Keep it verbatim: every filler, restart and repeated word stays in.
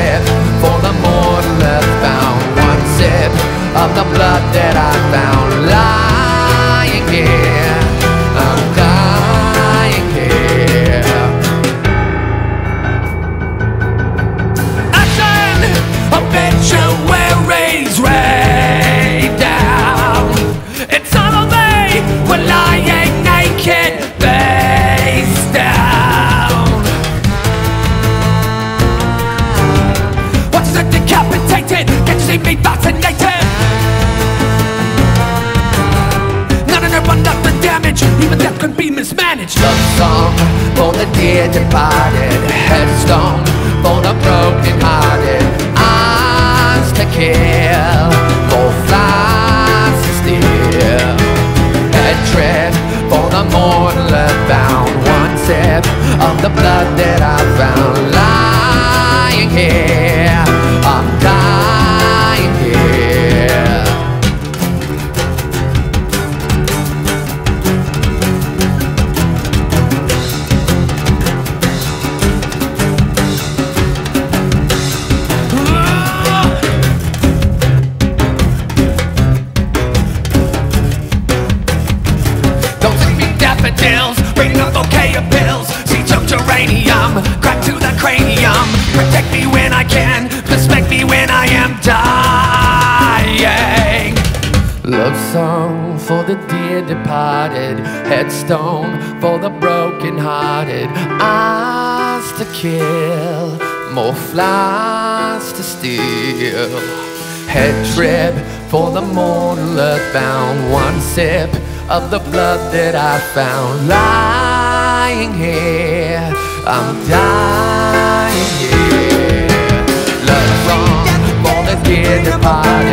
trip for the mortal earthbound. One sip of the blood that I found. Lying here, I'm dying here. Action! Obituaries rain down. It's all on me. We're lying naked, face down. What's it decapitated? Can't you see me fascinated? None of them under the damage. Even death could be mismanaged. Love song for the dear departed. Headstone for the broken hearted. Eyes to kill, for flies to steal. Head trip for the mortal earthbound. One sip of the blood that I found. Lying here, I'm dying here. Don't take me daffodils, bring a bouquet of pills. See choke geranium, crack to the cranium. Protect me when I can, respect me when I am dying. Love song for the dear departed. Headstone for the broken hearted. Eyes to kill, more flies to steal. Head trip for the mortal earthbound. One sip of the blood that I found. Lying here, I'm dying here. Love song for the dear departed.